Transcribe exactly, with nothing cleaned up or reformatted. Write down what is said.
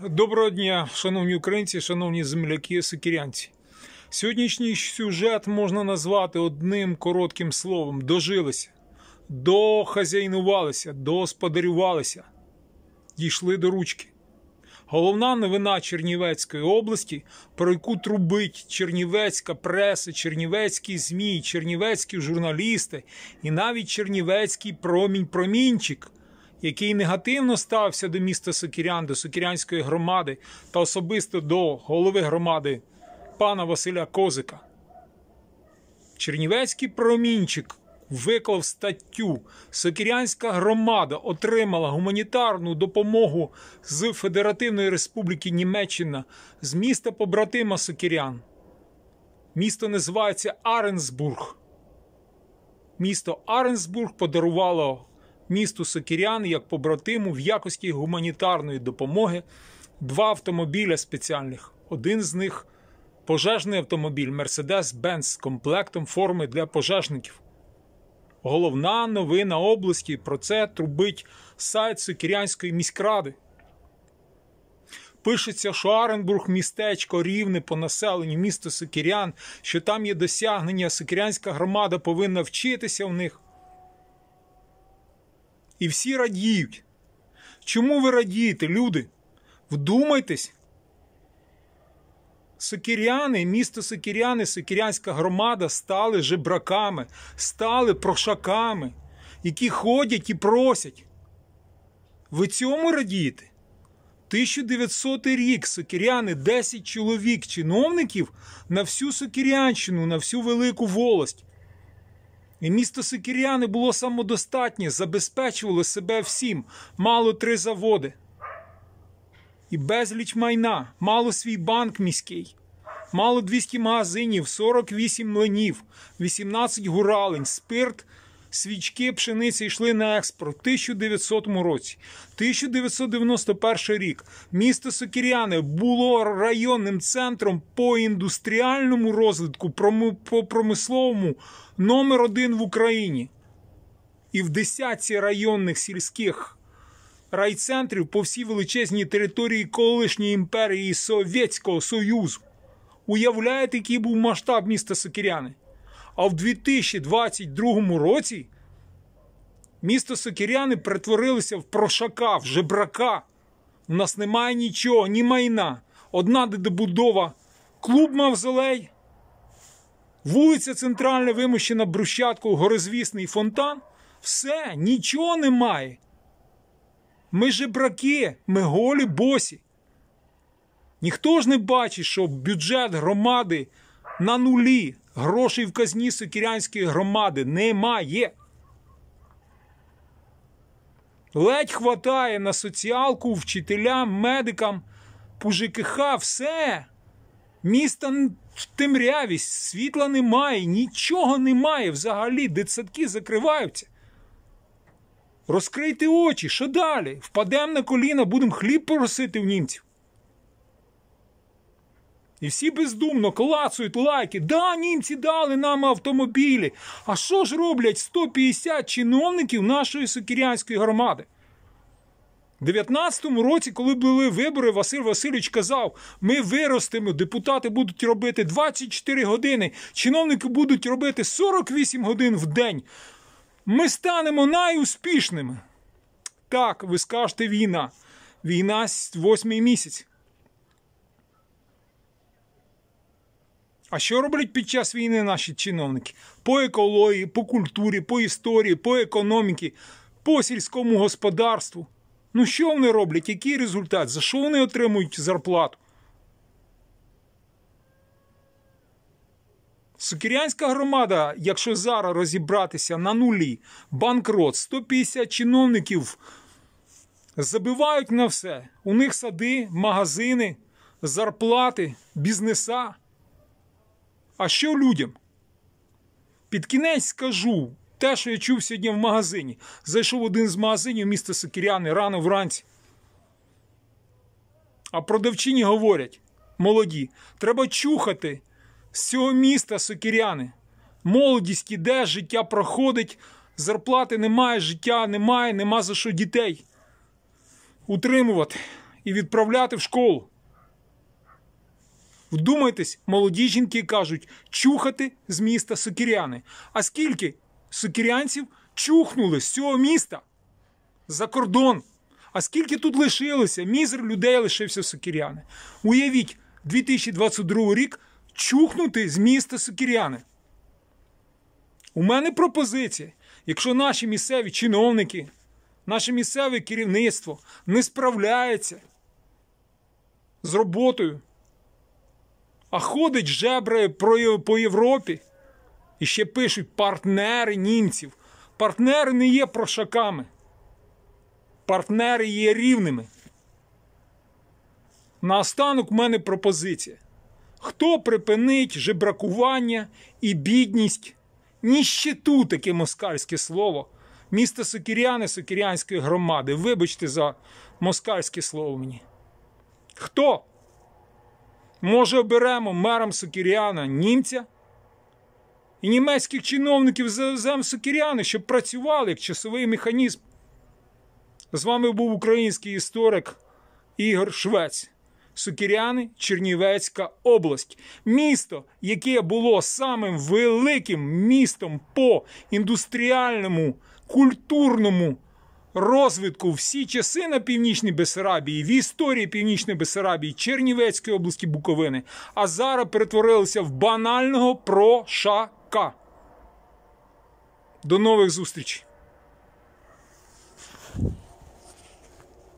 Доброго дня, шановні українці, шановні земляки, сокирянці. Сьогоднішній сюжет можна назвати одним коротким словом – дожилися, дохазяйнувалися, досподарювалися, дійшли до ручки. Головна новина Чернівецької області, про яку трубить чернівецька преса, чернівецькі ЗМІ, чернівецькі журналісти і навіть чернівецький промінь-промінчик, який негативно стався до міста Сокирян, до Сокирянської громади та особисто до голови громади пана Василя Козика. Чернівецький промінчик виклав статтю «Сокирянська громада отримала гуманітарну допомогу з Федеративної Республіки Німеччина з міста побратима Сокирян». Місто називається Аренсбург. Місто Аренсбург подарувало місту Сокирян як побратиму в якості гуманітарної допомоги два автомобіля спеціальних. Один з них – пожежний автомобіль Mercedes-Benz з комплектом форми для пожежників. Головна новина області, про це трубить сайт Сокирянської міськради. Пишеться, що Аренбург – містечко рівне по населенню міста Сокирян, що там є досягнення, Сокирянська громада повинна вчитися в них. І всі радіють. Чому ви радієте, люди? Вдумайтесь. Сокиряни, місто Сокиряни, Сокирянська громада стали жебраками, стали прошаками, які ходять і просять. Ви цьому радієте? тисяча дев'ятсотий рік, Сокиряни, десять чоловік, чиновників на всю Сокирянщину, на всю Велику Волость. І місто Сокиряни було самодостатнє, забезпечувало себе всім, мало три заводи. І безліч майна, мало свій банк міський, мало двісті магазинів, сорок вісім млинів, вісімнадцять гуралень, спирт, свічки, пшениці йшли на експорт в тисяча дев'ятсотому році. тисяча дев'ятсот дев'яносто перший рік. Місто Сокиряни було районним центром по індустріальному розвитку, по промисловому номер один в Україні. І в десятці районних сільських райцентрів по всій величезній території колишньої імперії Совєтського Союзу. Уявляєте, який був масштаб міста Сокиряни? А в дві тисячі двадцять другому році місто Сокиряни перетворилося в прошака, в жебрака. У нас немає нічого, ні майна. Одна добудова, клуб Мавзолей, вулиця Центральна вимощена брусчаткою, горизвісний фонтан. Все, нічого немає. Ми жебраки, ми голі босі. Ніхто ж не бачить, що бюджет громади на нулі. Грошей в казні Сокирянської громади немає. Ледь хватає на соціалку, вчителям, медикам, по ЖКХ, все. Місто в темряві, світла немає, нічого немає взагалі, дитсадки закриваються. Розкрийте очі, що далі? Впадемо на коліна, будемо хліб просити в німців. І всі бездумно клацають лайки. Да, німці дали нам автомобілі. А що ж роблять сто п'ятдесят чиновників нашої Сокирянської громади? У дев'ятнадцятому році, коли були вибори, Василь Васильович казав, ми виростемо, депутати будуть робити двадцять чотири години, чиновники будуть робити сорок вісім годин в день. Ми станемо найуспішними. Так, ви скажете, війна. Війна восьмий місяць. А що роблять під час війни наші чиновники? По екології, по культурі, по історії, по економіці, по сільському господарству. Ну що вони роблять? Який результат? За що вони отримують зарплату? Сокирянська громада, якщо зараз розібратися, на нулі, банкрот, сто п'ятдесят чиновників забивають на все. У них сади, магазини, зарплати, бізнеса. А що людям? Під кінець скажу те, що я чув сьогодні в магазині. Зайшов в один з магазинів міста Сокиряни рано вранці. А продавчині говорять, молоді, треба чухати з цього міста Сокиряни. Молодість іде, життя проходить, зарплати немає, життя немає, нема за що дітей утримувати. і відправляти в школу. Вдумайтесь, молоді жінки кажуть, чухати з міста Сокиряни. А скільки сокирянців чухнули з цього міста за кордон? А скільки тут лишилося? Мізер людей лишився в Сокиряни. Уявіть, дві тисячі двадцять другий рік чухнути з міста Сокиряни. У мене пропозиція. Якщо наші місцеві чиновники, наше місцеве керівництво не справляється з роботою, а ходить жебрає по Європі, і ще пишуть партнери німців. Партнери не є прошаками. Партнери є рівними. Наостанок в мене пропозиція. Хто припинить жебракування і бідність, ніщету, таке москальське слово, міста Сокиряни, Сокирянської громади. Вибачте за москальське слово мені. Хто? Може, оберемо мером Сокиряна німця і німецьких чиновників завеземо в Сокиряни, щоб працювали як часовий механізм. З вами був український історик Ігор Швець. Сокиряни, Чернівецька область. Місто, яке було самим великим містом по індустріальному, культурному розвитку всі часи на Північній Бессарабії, в історії Північної Бессарабії, Чернівецької області, Буковини, а зараз перетворилося в банального прошака. До нових зустрічей.